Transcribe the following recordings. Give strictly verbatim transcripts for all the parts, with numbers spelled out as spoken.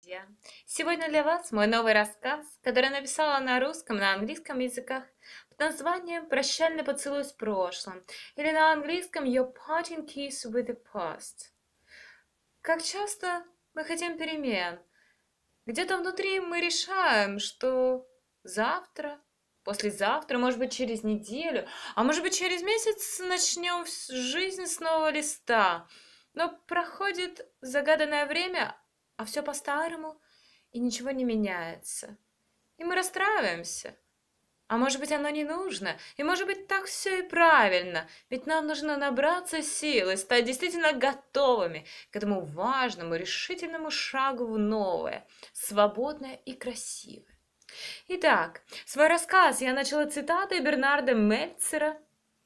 Друзья. Сегодня для вас мой новый рассказ, который я написала на русском и на английском языках под названием «Прощальный поцелуй с прошлым» или на английском «Your parting kiss with the past». Как часто мы хотим перемен. Где-то внутри мы решаем, что завтра, послезавтра, может быть, через неделю, а может быть, через месяц начнем с- жизнь с нового листа. Но проходит загаданное время, а все по-старому, и ничего не меняется. И мы расстраиваемся. А может быть, оно не нужно, и может быть, так все и правильно, ведь нам нужно набраться сил и стать действительно готовыми к этому важному, решительному шагу в новое, свободное и красивое. Итак, свой рассказ я начала цитатой Бернарда Мельцера.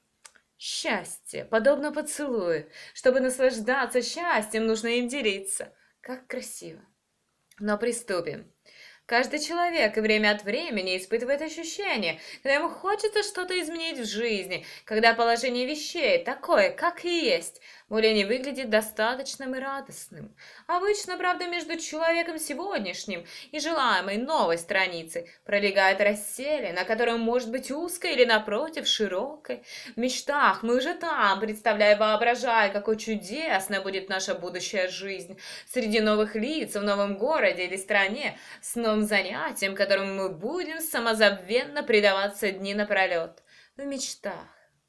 «Счастье, подобно поцелую. Чтобы наслаждаться счастьем, нужно им делиться. Как красиво!» Но приступим. Каждый человек и время от времени испытывает ощущение, когда ему хочется что-то изменить в жизни, когда положение вещей такое, как и есть, более не выглядит достаточным и радостным. Обычно, правда, между человеком сегодняшним и желаемой новой страницей пролегает расселена, которая может быть узкой или, напротив, широкой. В мечтах мы уже там, представляя, воображая, какой чудесной будет наша будущая жизнь среди новых лиц в новом городе или стране, с новым занятием, которому мы будем самозабвенно предаваться дни напролет. В мечтах.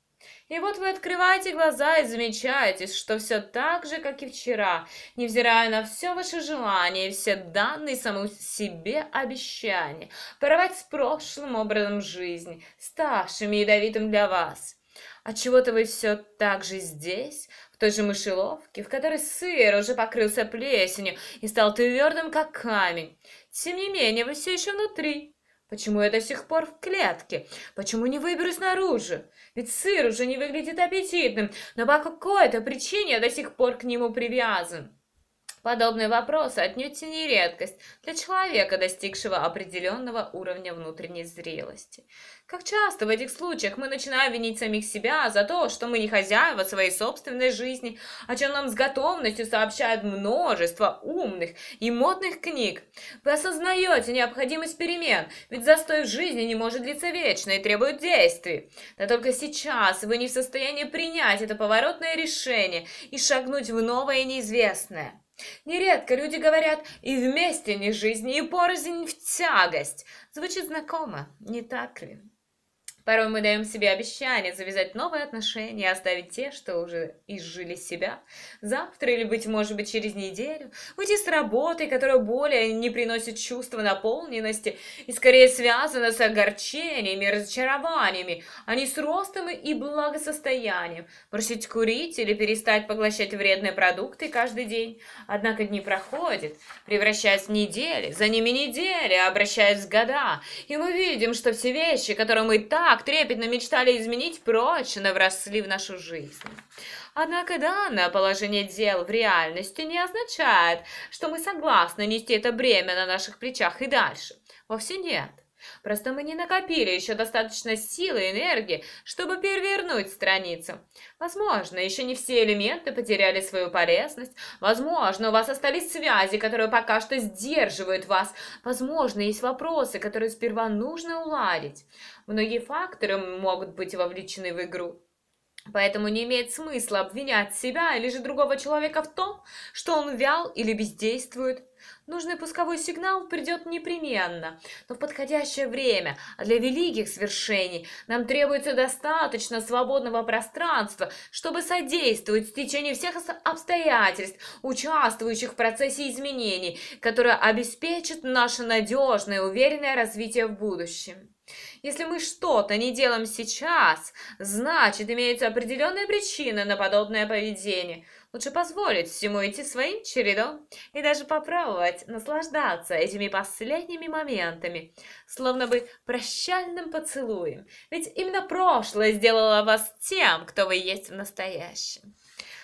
И вот вы открываете глаза и замечаете, что все так же, как и вчера, невзирая на все ваши желания и все данные самому себе обещания, порвать с прошлым образом жизни, ставшим ядовитым для вас. Отчего-то вы все так же здесь, в той же мышеловке, в которой сыр уже покрылся плесенью и стал твердым, как камень. Тем не менее, вы все еще внутри. Почему я до сих пор в клетке? Почему не выберусь наружу? Ведь сыр уже не выглядит аппетитным, но по какой-то причине я до сих пор к нему привязан. Подобные вопросы отнюдь не редкость для человека, достигшего определенного уровня внутренней зрелости. Как часто в этих случаях мы начинаем винить самих себя за то, что мы не хозяева своей собственной жизни, о чем нам с готовностью сообщают множество умных и модных книг. Вы осознаете необходимость перемен, ведь застой в жизни не может длиться вечно и требует действий. Да только сейчас вы не в состоянии принять это поворотное решение и шагнуть в новое и неизвестное. Нередко люди говорят «и вместе не жизнь, и порознь в тягость». Звучит знакомо, не так ли? Порой мы даем себе обещание завязать новые отношения и оставить те, что уже изжили себя. Завтра или, быть может быть, через неделю. Уйти с работы, которая более не приносит чувства наполненности и скорее связана с огорчениями и разочарованиями, а не с ростом и благосостоянием. Бросить курить или перестать поглощать вредные продукты каждый день. Однако дни проходят, превращаясь в недели, за ними недели, обращаясь в года. И мы видим, что все вещи, которые мы так так трепетно мечтали изменить, прочно вросли в нашу жизнь. Однако данное положение дел в реальности не означает, что мы согласны нести это бремя на наших плечах и дальше. Вовсе нет. Просто мы не накопили еще достаточно силы и энергии, чтобы перевернуть страницу. Возможно, еще не все элементы потеряли свою полезность. Возможно, у вас остались связи, которые пока что сдерживают вас. Возможно, есть вопросы, которые сперва нужно уладить. Многие факторы могут быть вовлечены в игру. Поэтому не имеет смысла обвинять себя или же другого человека в том, что он вял или бездействует. Нужный пусковой сигнал придет непременно, но в подходящее время, а для великих свершений нам требуется достаточно свободного пространства, чтобы содействовать стечению всех обстоятельств, участвующих в процессе изменений, которые обеспечат наше надежное и уверенное развитие в будущем. Если мы что-то не делаем сейчас, значит, имеются определенные причины на подобное поведение. Лучше позволить всему идти своим чередом и даже попробовать наслаждаться этими последними моментами, словно бы прощальным поцелуем. Ведь именно прошлое сделало вас тем, кто вы есть в настоящем.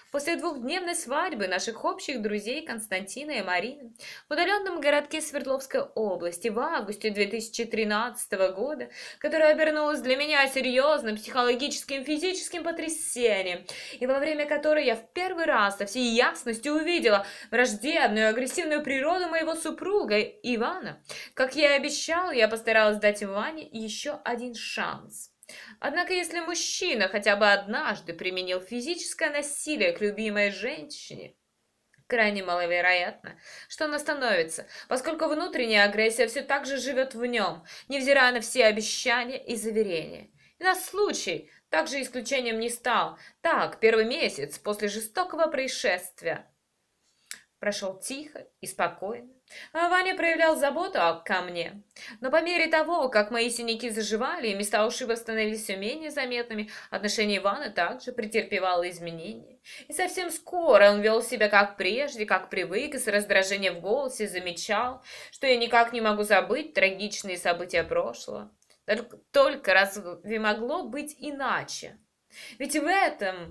После двухдневной свадьбы наших общих друзей Константина и Марины в удаленном городке Свердловской области в августе две тысячи тринадцатого года, которая обернулась для меня серьезным психологическим и физическим потрясением, и во время которой я в первый раз со всей ясностью увидела враждебную агрессивную природу моего супруга Ивана, как я и обещал, я постаралась дать Ване еще один шанс. Однако, если мужчина хотя бы однажды применил физическое насилие к любимой женщине, крайне маловероятно, что он остановится, поскольку внутренняя агрессия все так же живет в нем, невзирая на все обещания и заверения. И наш случай также исключением не стал. Так, первый месяц после жестокого происшествия прошел тихо и спокойно. А Ваня проявлял заботу ко мне. Но по мере того, как мои синяки заживали и места ушибов становились все менее заметными, отношение Ивана также претерпевало изменения. И совсем скоро он вел себя как прежде, как привык, и с раздражением в голосе замечал, что я никак не могу забыть трагичные события прошлого. Только, только разве могло быть иначе? Ведь в этом,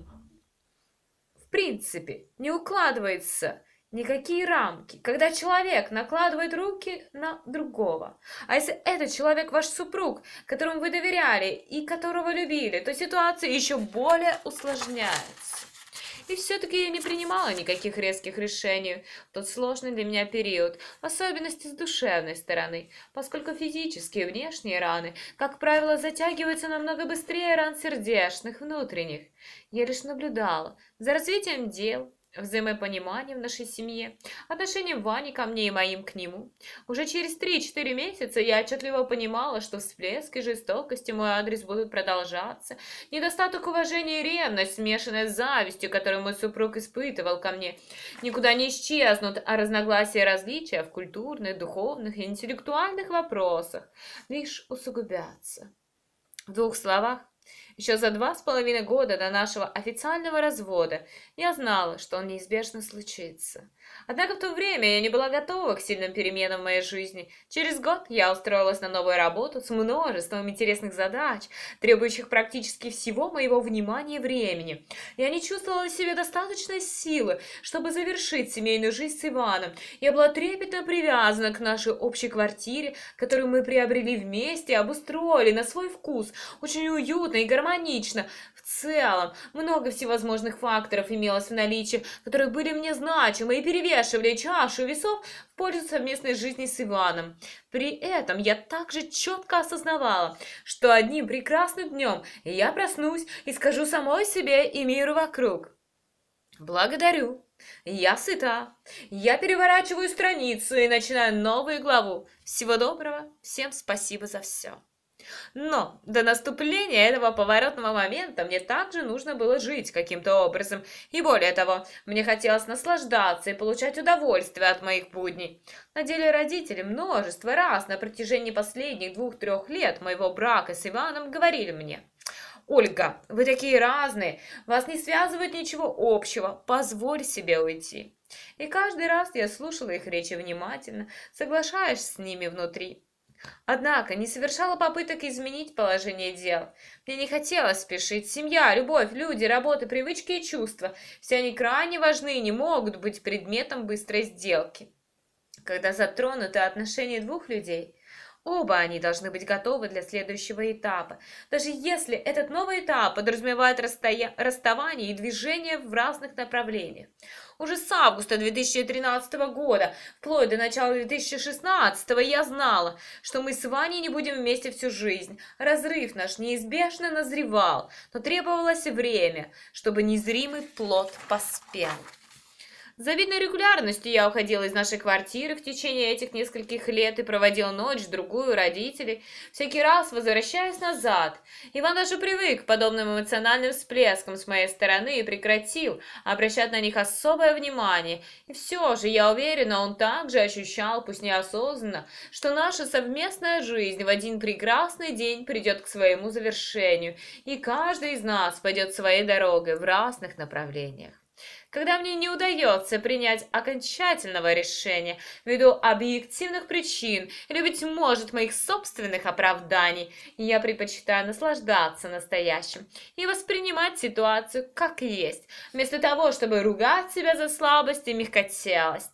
в принципе, не укладывается никакие рамки, когда человек накладывает руки на другого. А если этот человек ваш супруг, которому вы доверяли и которого любили, то ситуация еще более усложняется. И все-таки я не принимала никаких резких решений в тот сложный для меня период, в особенности с душевной стороны, поскольку физические и внешние раны, как правило, затягиваются намного быстрее ран сердечных, внутренних. Я лишь наблюдала за развитием дел, взаимопонимание в нашей семье, отношение Вани ко мне и моим к нему. Уже через три-четыре месяца я отчетливо понимала, что всплески жестокости в мой адрес будут продолжаться. Недостаток уважения и ревность, смешанная с завистью, которую мой супруг испытывал ко мне, никуда не исчезнут, а разногласия и различия в культурных, духовных и интеллектуальных вопросах лишь усугубятся. В двух словах, еще за два с половиной года до нашего официального развода я знала, что он неизбежно случится. Однако в то время я не была готова к сильным переменам в моей жизни. Через год я устроилась на новую работу с множеством интересных задач, требующих практически всего моего внимания и времени. Я не чувствовала в себе достаточной силы, чтобы завершить семейную жизнь с Иваном. Я была трепетно привязана к нашей общей квартире, которую мы приобрели вместе и обустроили на свой вкус, очень уютно и гармонично. В целом, много всевозможных факторов имелось в наличии, которые были мне значимы и перевешивали чашу весов в пользу совместной жизни с Иваном. При этом я также четко осознавала, что одним прекрасным днем я проснусь и скажу самой себе и миру вокруг: благодарю, я сыта, я переворачиваю страницу и начинаю новую главу. Всего доброго, всем спасибо за все. Но до наступления этого поворотного момента мне также нужно было жить каким-то образом. И более того, мне хотелось наслаждаться и получать удовольствие от моих будней. На деле родители множество раз на протяжении последних двух-трех лет моего брака с Иваном говорили мне: «Ольга, вы такие разные, вас не связывает ничего общего, позволь себе уйти». И каждый раз я слушала их речи внимательно, соглашаясь с ними внутри. Однако не совершала попыток изменить положение дел. Мне не хотелось спешить. Семья, любовь, люди, работа, привычки и чувства – все они крайне важны и не могут быть предметом быстрой сделки. Когда затронуты отношения двух людей, оба они должны быть готовы для следующего этапа, даже если этот новый этап подразумевает расстоя... расставание и движение в разных направлениях. Уже с августа две тысячи тринадцатого года, вплоть до начала две тысячи шестнадцатого, я знала, что мы с Ваней не будем вместе всю жизнь. Разрыв наш неизбежно назревал, но требовалось время, чтобы незримый плод поспел. С завидной регулярностью я уходила из нашей квартиры в течение этих нескольких лет и проводила ночь-другую у родителей, всякий раз возвращаясь назад. Иван даже привык к подобным эмоциональным всплескам с моей стороны и прекратил обращать на них особое внимание. И все же, я уверена, он также ощущал, пусть неосознанно, что наша совместная жизнь в один прекрасный день придет к своему завершению, и каждый из нас пойдет своей дорогой в разных направлениях. Когда мне не удается принять окончательного решения ввиду объективных причин или, быть может, моих собственных оправданий, я предпочитаю наслаждаться настоящим и воспринимать ситуацию как есть, вместо того, чтобы ругать себя за слабость и мягкотелость.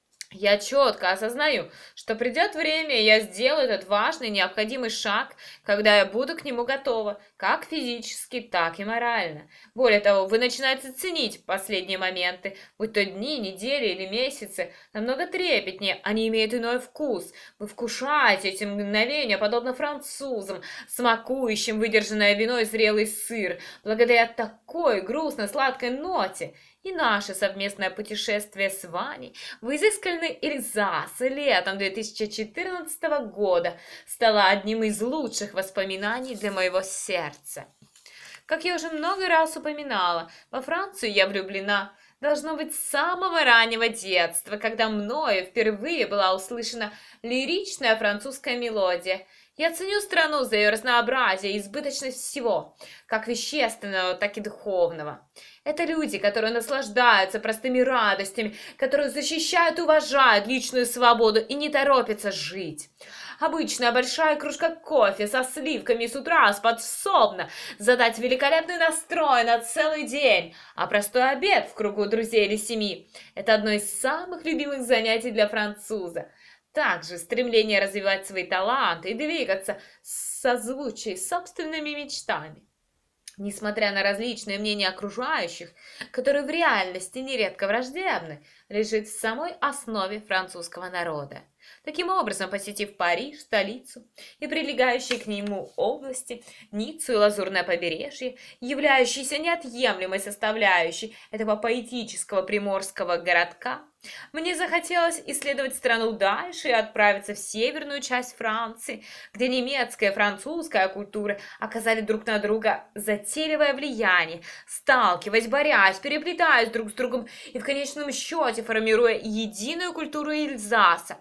Я четко осознаю, что придет время, и я сделаю этот важный необходимый шаг, когда я буду к нему готова, как физически, так и морально. Более того, вы начинаете ценить последние моменты, будь то дни, недели или месяцы, намного трепетнее, они имеют иной вкус. Вы вкушаете эти мгновения, подобно французам, смакующим выдержанное вино и зрелый сыр, благодаря такой грустно-сладкой ноте. И наше совместное путешествие с Ваней в изысканный Эльзас летом две тысячи четырнадцатого года стало одним из лучших воспоминаний для моего сердца. Как я уже много раз упоминала, во Францию я влюблена, должно быть, с самого раннего детства, когда мною впервые была услышана лиричная французская мелодия. Я ценю страну за ее разнообразие и избыточность всего, как вещественного, так и духовного. Это люди, которые наслаждаются простыми радостями, которые защищают и уважают личную свободу и не торопятся жить. Обычная большая кружка кофе со сливками с утра способна задать великолепный настрой на целый день, а простой обед в кругу друзей или семьи – это одно из самых любимых занятий для француза. Также стремление развивать свои таланты и двигаться в созвучии с собственными мечтами. Несмотря на различные мнения окружающих, которые в реальности нередко враждебны, лежит в самой основе французского народа. Таким образом, посетив Париж, столицу, и прилегающие к нему области, Ниццу и Лазурное побережье, являющиеся неотъемлемой составляющей этого поэтического приморского городка, мне захотелось исследовать страну дальше и отправиться в северную часть Франции, где немецкая и французская культуры оказали друг на друга затейливое влияние, сталкиваясь, борясь, переплетаясь друг с другом и в конечном счете формируя единую культуру Эльзаса,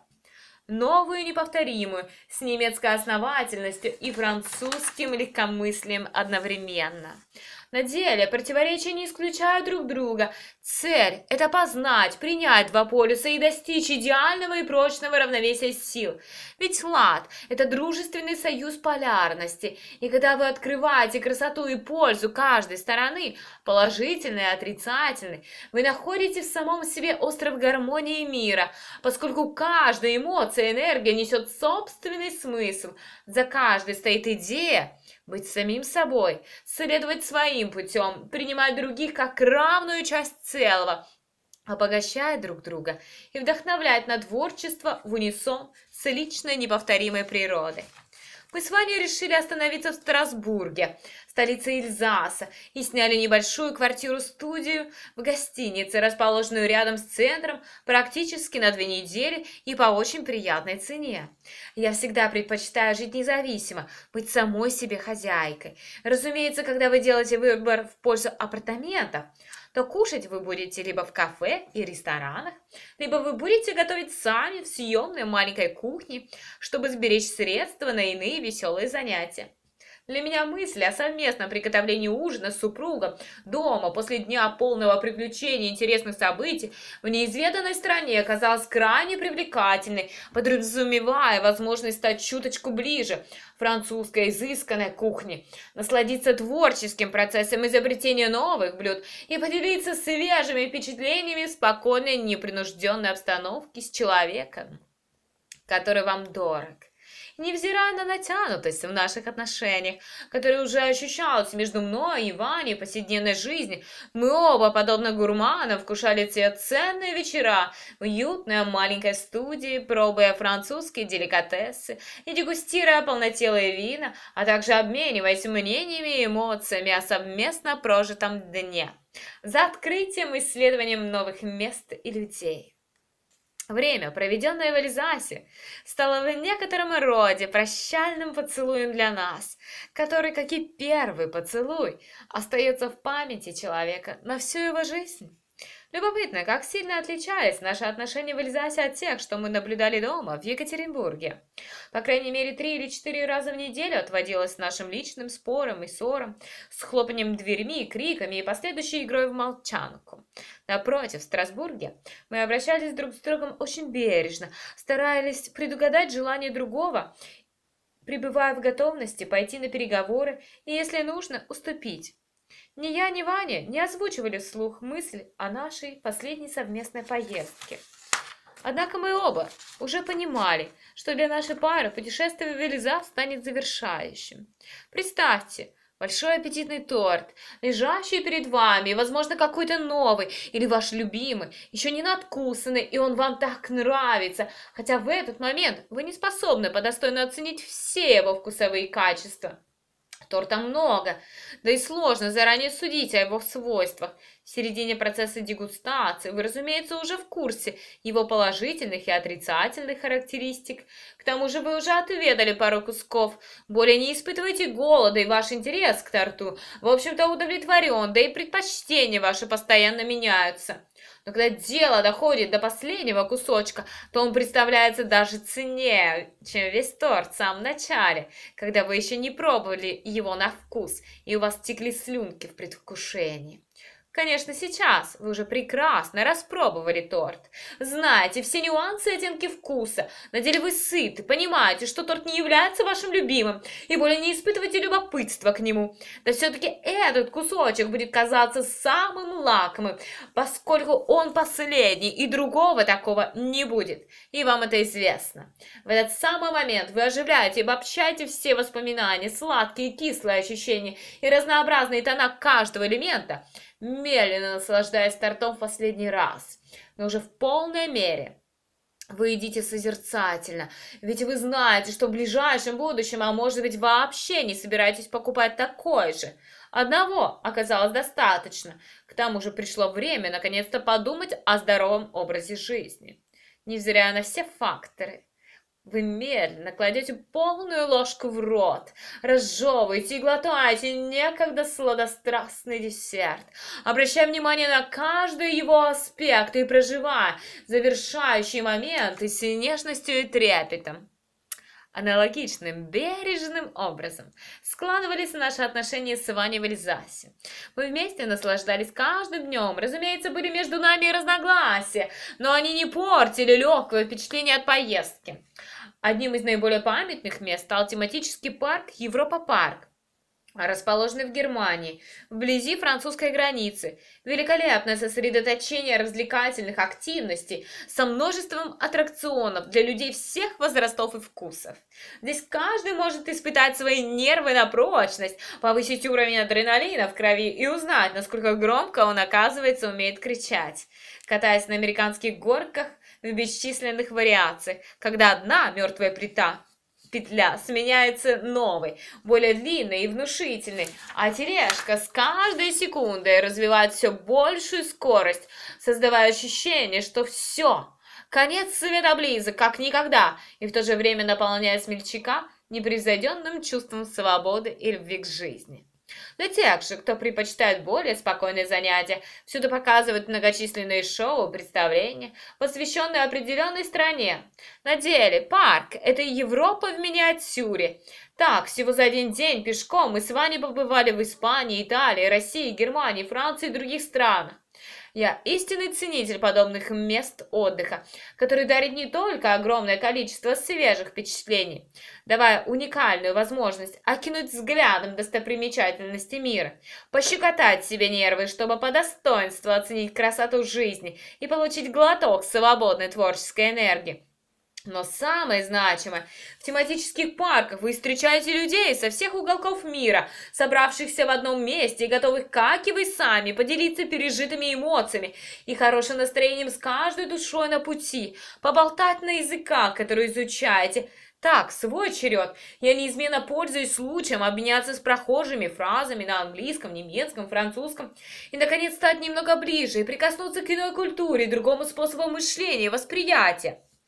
новую и неповторимую, с немецкой основательностью и французским легкомыслием одновременно. На деле противоречия не исключают друг друга. Цель – это познать, принять два полюса и достичь идеального и прочного равновесия сил. Ведь лад – это дружественный союз полярности, и когда вы открываете красоту и пользу каждой стороны, положительной и отрицательной, вы находите в самом себе остров гармонии мира, поскольку каждая эмоция и энергия несет собственный смысл. За каждой стоит идея быть самим собой, следовать своим путем, принимать других как равную часть целого, обогащать друг друга и вдохновлять на творчество в унисон с личной неповторимой природой. Мы с Ваней решили остановиться в Страсбурге, столице Эльзаса, и сняли небольшую квартиру-студию в гостинице, расположенную рядом с центром, практически на две недели и по очень приятной цене. Я всегда предпочитаю жить независимо, быть самой себе хозяйкой. Разумеется, когда вы делаете выбор в пользу апартаментов, то кушать вы будете либо в кафе и ресторанах, либо вы будете готовить сами в съемной маленькой кухне, чтобы сберечь средства на иные веселые занятия. Для меня мысль о совместном приготовлении ужина с супругом дома после дня полного приключений и интересных событий в неизведанной стране оказалась крайне привлекательной, подразумевая возможность стать чуточку ближе французской изысканной кухне, насладиться творческим процессом изобретения новых блюд и поделиться свежими впечатлениями в спокойной, непринужденной обстановке с человеком, который вам дорог. Невзирая на натянутость в наших отношениях, которая уже ощущалась между мной и Ваней в повседневной жизни, мы оба, подобно гурманам, вкушали те ценные вечера в уютной маленькой студии, пробуя французские деликатесы и дегустируя полнотелые вина, а также обмениваясь мнениями и эмоциями о совместно прожитом дне, за открытием и исследованием новых мест и людей. Время, проведенное в Эльзасе, стало в некотором роде прощальным поцелуем для нас, который, как и первый поцелуй, остается в памяти человека на всю его жизнь. Любопытно, как сильно отличались наши отношения в Эльзасе от тех, что мы наблюдали дома, в Екатеринбурге. По крайней мере, три или четыре раза в неделю отводилось нашим личным спорам и ссорам, с хлопанием дверьми, криками и последующей игрой в молчанку. Напротив, в Страсбурге мы обращались друг с другом очень бережно, старались предугадать желание другого, пребывая в готовности пойти на переговоры и, если нужно, уступить. Ни я, ни Ваня не озвучивали вслух мысль о нашей последней совместной поездке. Однако мы оба уже понимали, что для нашей пары путешествие в Эльзас станет завершающим. Представьте, большой аппетитный торт, лежащий перед вами, возможно, какой-то новый или ваш любимый, еще не надкусанный, и он вам так нравится, хотя в этот момент вы не способны по достойно оценить все его вкусовые качества. Торта много, да и сложно заранее судить о его свойствах. В середине процесса дегустации вы, разумеется, уже в курсе его положительных и отрицательных характеристик. К тому же вы уже отведали пару кусков, более не испытываете голода, и ваш интерес к торту, в общем-то, удовлетворен, да и предпочтения ваши постоянно меняются. Но когда дело доходит до последнего кусочка, то он представляется даже ценнее, чем весь торт в самом начале, когда вы еще не пробовали его на вкус, и у вас текли слюнки в предвкушении. Конечно, сейчас вы уже прекрасно распробовали торт, знаете все нюансы и оттенки вкуса, на деле вы сыты, понимаете, что торт не является вашим любимым, и более не испытываете любопытства к нему. Да все-таки этот кусочек будет казаться самым лакомым, поскольку он последний, и другого такого не будет, и вам это известно. В этот самый момент вы оживляете и обобщаете все воспоминания, сладкие и кислые ощущения и разнообразные тона каждого элемента, медленно наслаждаясь тортом в последний раз, но уже в полной мере. Вы едите созерцательно, ведь вы знаете, что в ближайшем будущем, а может быть вообще не собираетесь покупать такой же. Одного оказалось достаточно. К тому же пришло время наконец-то подумать о здоровом образе жизни. Невзирая на все факторы, вы медленно кладете полную ложку в рот, разжевываете и глотаете некогда сладострастный десерт, обращая внимание на каждый его аспект и проживая завершающие моменты с нежностью и трепетом. Аналогичным, бережным образом складывались наши отношения с Ваней в Эльзасе. Мы вместе наслаждались каждым днем. Разумеется, были между нами и разногласия, но они не портили легкого впечатления от поездки. Одним из наиболее памятных мест стал тематический парк Европа-парк, расположенный в Германии, вблизи французской границы. Великолепное сосредоточение развлекательных активностей со множеством аттракционов для людей всех возрастов и вкусов. Здесь каждый может испытать свои нервы на прочность, повысить уровень адреналина в крови и узнать, насколько громко он, оказывается, умеет кричать, катаясь на американских горках в бесчисленных вариациях, когда одна мертвая плита петля сменяется новой, более длинной и внушительной, а тележка с каждой секундой развивает все большую скорость, создавая ощущение, что все, конец света близок, как никогда, и в то же время наполняя смельчака непревзойденным чувством свободы и любви к жизни. Для тех же, кто предпочитает более спокойные занятия, всюду показывают многочисленные шоу, представления, посвященные определенной стране. На деле парк – это Европа в миниатюре. Так, всего за один день пешком мы с Ваней побывали в Испании, Италии, России, Германии, Франции и других странах. Я истинный ценитель подобных мест отдыха, который дарит не только огромное количество свежих впечатлений, давая уникальную возможность окинуть взглядом достопримечательности мира, пощекотать себе нервы, чтобы по достоинству оценить красоту жизни и получить глоток свободной творческой энергии. Но самое значимое, в тематических парках вы встречаете людей со всех уголков мира, собравшихся в одном месте и готовых, как и вы сами, поделиться пережитыми эмоциями и хорошим настроением с каждой душой на пути, поболтать на языках, которые изучаете. Так, свой черед. Я неизменно пользуюсь случаем обменяться с прохожими фразами на английском, немецком, французском и, наконец, стать немного ближе и прикоснуться к иной культуре, другому способу мышления и восприятия.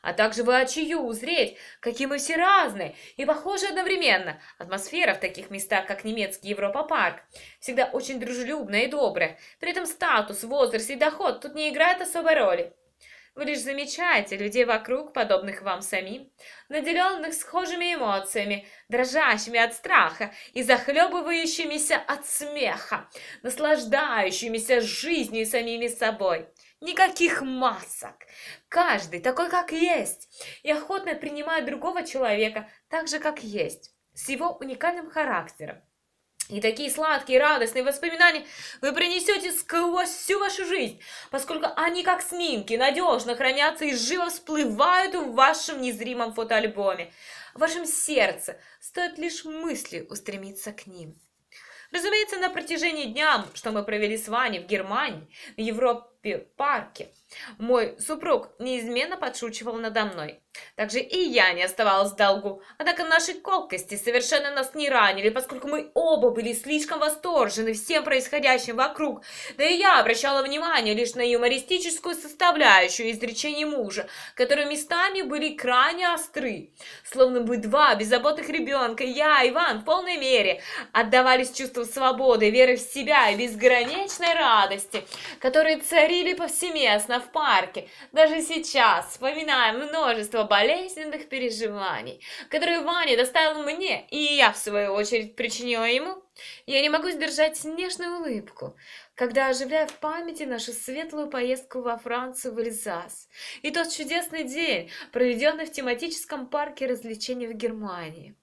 а также воочию узреть, какие мы все разные и похожи одновременно. Атмосфера в таких местах, как немецкий Европа-парк, всегда очень дружелюбная и добрая. При этом статус, возраст и доход тут не играют особой роли. Вы лишь замечаете людей вокруг, подобных вам самим, наделенных схожими эмоциями, дрожащими от страха и захлебывающимися от смеха, наслаждающимися жизнью и самими собой. Никаких масок. Каждый такой, как есть, и охотно принимает другого человека так же, как есть, с его уникальным характером. И такие сладкие, радостные воспоминания вы принесете сквозь всю вашу жизнь, поскольку они, как снимки, надежно хранятся и живо всплывают в вашем незримом фотоальбоме. В вашем сердце стоит лишь мысли устремиться к ним. Разумеется, на протяжении дня, что мы провели с Ваней в Германии, в Европе-парке, мой супруг неизменно подшучивал надо мной. Также и я не оставалась в долгу, однако наши колкости совершенно нас не ранили, поскольку мы оба были слишком восторжены всем происходящим вокруг, да и я обращала внимание лишь на юмористическую составляющую изречений мужа, которые местами были крайне остры. Словно бы два беззаботных ребенка, я и Иван в полной мере отдавались чувству свободы, веры в себя и безграничной радости, которые царили повсеместно в парке. Даже сейчас, вспоминая множество болезненных переживаний, которые Ваня доставил мне, и я, в свою очередь, причинила ему, я не могу сдержать нежную улыбку, когда оживляю в памяти нашу светлую поездку во Францию, в Эльзас, и тот чудесный день, проведенный в тематическом парке развлечений в Германии.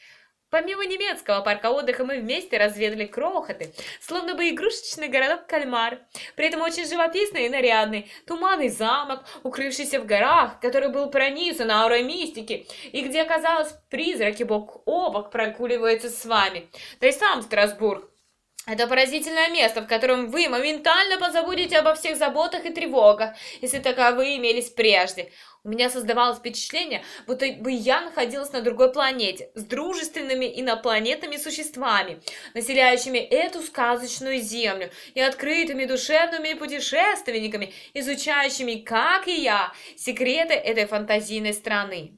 Помимо немецкого парка отдыха мы вместе разведали крохоты, словно бы игрушечный городок Кальмар, при этом очень живописный и нарядный, туманный замок, укрывшийся в горах, который был пронизан аурой мистики, и где, казалось, призраки бок о бок прогуливаются с вами, да и сам Страсбург. Это поразительное место, в котором вы моментально позабудете обо всех заботах и тревогах, если таковые имелись прежде. У меня создавалось впечатление, будто бы я находилась на другой планете, с дружественными инопланетными существами, населяющими эту сказочную землю, и открытыми душевными путешественниками, изучающими, как и я, секреты этой фантазийной страны.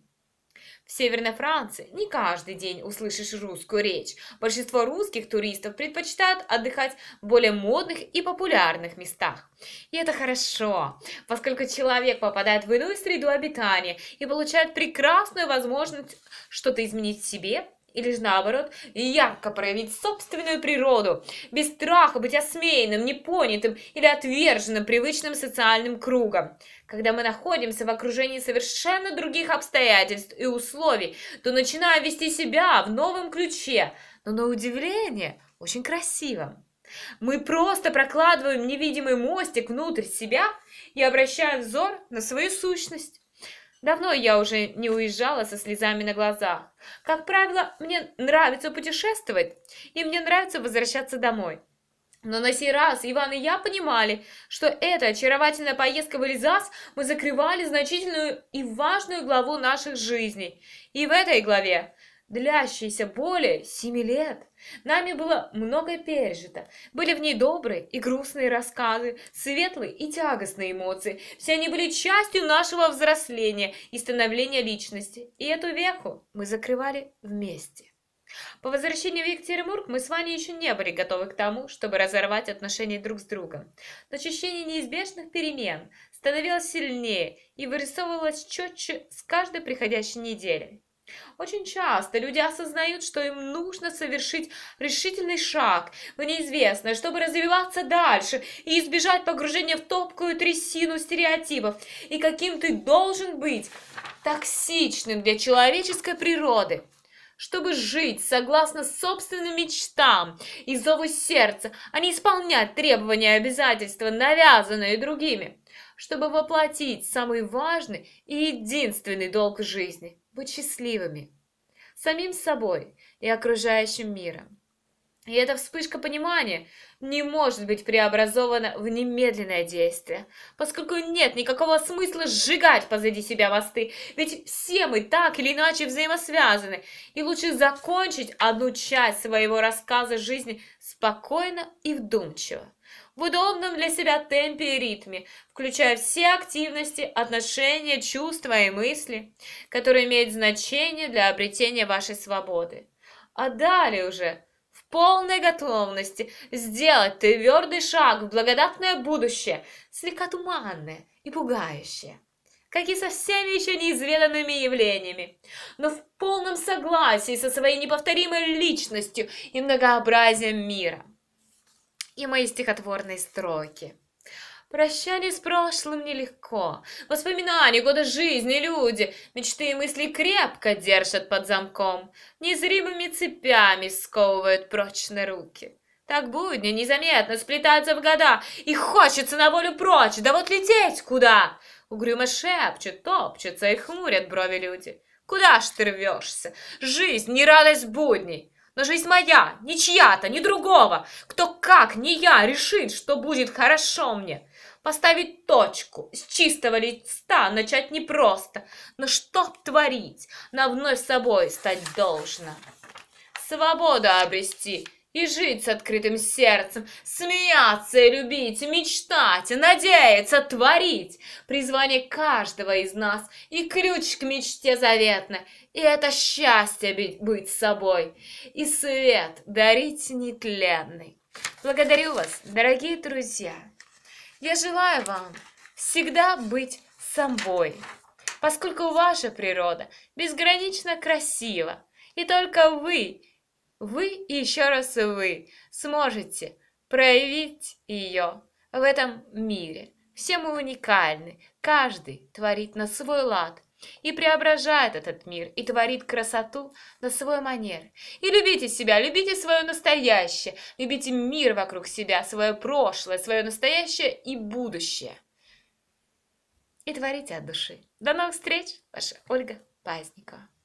В Северной Франции не каждый день услышишь русскую речь. Большинство русских туристов предпочитают отдыхать в более модных и популярных местах. И это хорошо, поскольку человек попадает в иную среду обитания и получает прекрасную возможность что-то изменить в себе, или же наоборот, ярко проявить собственную природу, без страха быть осмеянным, непонятым или отверженным привычным социальным кругом. Когда мы находимся в окружении совершенно других обстоятельств и условий, то начинаем вести себя в новом ключе, но на удивление очень красивом. Мы просто прокладываем невидимый мостик внутрь себя и обращаем взор на свою сущность. Давно я уже не уезжала со слезами на глазах. Как правило, мне нравится путешествовать, и мне нравится возвращаться домой. Но на сей раз Иван и я понимали, что эта очаровательная поездка в Эльзас мы закрывали значительную и важную главу наших жизней. И в этой главе, длящейся более семи лет, нами было многое пережито. Были в ней добрые и грустные рассказы, светлые и тягостные эмоции. Все они были частью нашего взросления и становления личности. И эту веху мы закрывали вместе. По возвращении в Екатеринбург мы с Ваней еще не были готовы к тому, чтобы разорвать отношения друг с другом. Но ощущение неизбежных перемен становилось сильнее и вырисовывалось четче с каждой приходящей неделей. Очень часто люди осознают, что им нужно совершить решительный шаг в неизвестное, чтобы развиваться дальше и избежать погружения в топкую трясину стереотипов, и каким ты должен быть токсичным для человеческой природы, чтобы жить согласно собственным мечтам и зову сердца, а не исполнять требования и обязательства, навязанные другими, чтобы воплотить самый важный и единственный долг жизни – быть счастливыми, самим собой и окружающим миром. И эта вспышка понимания не может быть преобразована в немедленное действие, поскольку нет никакого смысла сжигать позади себя мосты, ведь все мы так или иначе взаимосвязаны, и лучше закончить одну часть своего рассказа жизни спокойно и вдумчиво. в удобном для себя темпе и ритме, включая все активности, отношения, чувства и мысли, которые имеют значение для обретения вашей свободы. А далее уже в полной готовности сделать твердый шаг в благодатное будущее, слегка туманное и пугающее, как и со всеми еще неизведанными явлениями, но в полном согласии со своей неповторимой личностью и многообразием мира. И мои стихотворные строки. Прощание с прошлым нелегко. Воспоминания, годы жизни, люди, мечты и мысли крепко держат под замком. Незримыми цепями сковывают прочно руки. Так будни незаметно сплетаются в года, и хочется на волю прочь, да вот лететь куда? Угрюмо шепчут, топчутся и хмурят брови люди. Куда ж ты рвешься? Жизнь не радость будней. Но жизнь моя, не чья-то, ни другого. Кто как, не я, решит, что будет хорошо мне. Поставить точку, с чистого листа начать непросто. Но чтоб творить, нам вновь собой стать должно. Свободу обрести и жить с открытым сердцем, смеяться и любить, мечтать, надеяться, творить. Призвание каждого из нас и ключ к мечте заветной. И это счастье быть собой, и свет дарить нетленный. Благодарю вас, дорогие друзья. Я желаю вам всегда быть собой, поскольку ваша природа безгранично красива, и только вы, вы и еще раз вы сможете проявить ее в этом мире. Все мы уникальны, каждый творит на свой лад и преображает этот мир, и творит красоту на свой манер. И любите себя, любите свое настоящее, любите мир вокруг себя, свое прошлое, свое настоящее и будущее. И творите от души. До новых встреч, ваша Ольга Пазникова.